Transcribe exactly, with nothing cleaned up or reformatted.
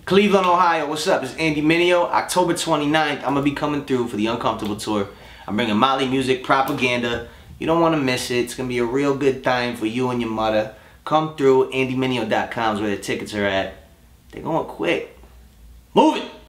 Cleveland, Ohio, what's up? It's Andy Mineo. October twenty-ninth, I'm going to be coming through for the Uncomfortable Tour. I'm bringing Molly music, propaganda. You don't want to miss it. It's going to be a real good time for you and your mother. Come through. andy mineo dot com is where the tickets are at. They're going quick. Move it!